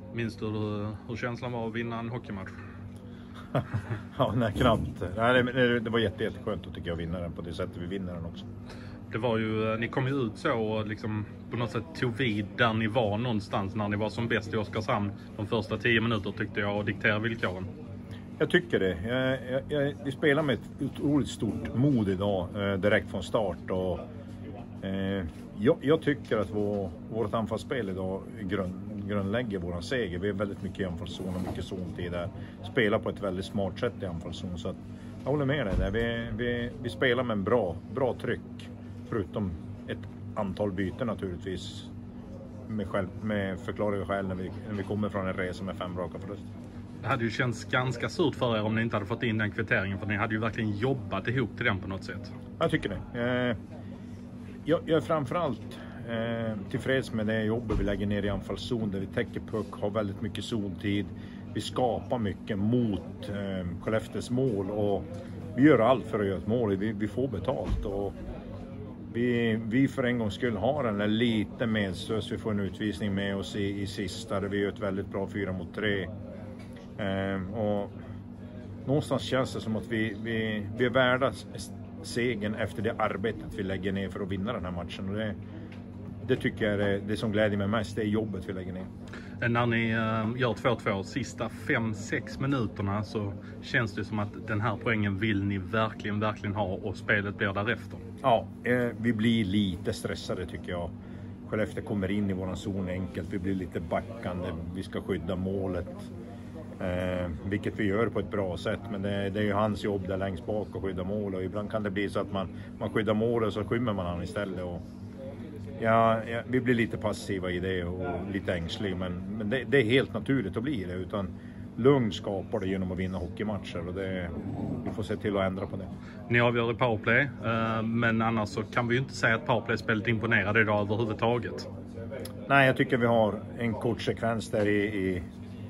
Minns du hur känslan var att vinna en hockeymatch? Ja, nej, knappt. Nej, det var jätteskönt att tycka jag vinna den på det sättet vi vinner den också. Det var ju, ni kom ju ut så och liksom på något sätt tog vid där ni var någonstans när ni var som bäst i Oskarshamn de första 10 minuter tyckte jag och dikterade villkoren. Jag tycker det. Vi spelar med ett otroligt stort mod idag direkt från start och jag tycker att vårt anfallsspel idag grundlägger våran seger. Vi är väldigt mycket i anfallszon och mycket zontid där. Spelar på ett väldigt smart sätt i anfallszon, så att jag håller med dig där. Vi spelar med en bra tryck, förutom ett antal byten naturligtvis med förklarliga skäl när vi kommer från en resa med 5 raka förluster. Det hade ju känts ganska surt för er om ni inte hade fått in den kvitteringen, för ni hade ju verkligen jobbat ihop till den på något sätt. Jag tycker det. Jag är framförallt tillfreds med det jobbet vi lägger ner i anfallszon där vi täcker puck, har väldigt mycket zontid. Vi skapar mycket mot Skellefteås mål och vi gör allt för att göra ett mål. Vi får betalt och vi för en gångs skull har en lite medstös. Vi får en utvisning med oss i sista där vi gör ett väldigt bra 4 mot 3. Och någonstans känns det som att vi är värda segern efter det arbetet vi lägger ner för att vinna den här matchen. Och det tycker jag är det som gläder mig mest, det är jobbet vi lägger ner. När ni gör 2-2 sista 5-6 minuterna så känns det som att den här poängen vill ni verkligen ha och spelet blir därefter. Ja, vi blir lite stressade tycker jag. Skellefteå kommer in i våran zon enkelt, vi blir lite backande, vi ska skydda målet. Vilket vi gör på ett bra sätt, men det är ju hans jobb där längst bak att skydda mål och ibland kan det bli så att man skyddar mål och så skymmer man han istället och vi blir lite passiva i det och lite ängsliga, men det är helt naturligt att bli det, utan lugn skapar det genom att vinna hockeymatcher och vi får se till att ändra på det. Ni avgör i powerplay, men annars så kan vi ju inte säga att powerplay-spelet imponerade idag överhuvudtaget. Nej, jag tycker vi har en kort sekvens där i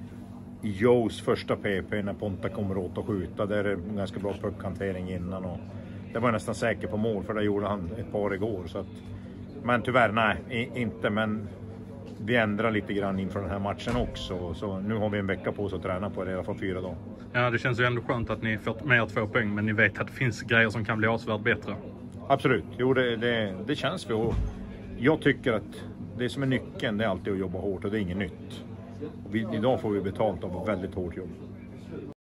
Joes första PP när Ponta kommer åt att skjuta. Där är det en ganska bra puckhantering innan och det var jag nästan säker på mål, för det gjorde han ett par igår. Så att, men tyvärr nej, inte, men vi ändrar lite grann inför den här matchen också. Så nu har vi en vecka på oss att träna på det, i alla fall 4 dagar. Ja, det känns ju ändå skönt att ni fått med 2 poäng, men ni vet att det finns grejer som kan bli avsevärt bättre. Absolut, jo det känns vi. Och jag tycker att det som är nyckeln, det är alltid att jobba hårt och det är inget nytt. Idag får vi betalt av väldigt hårt jobb.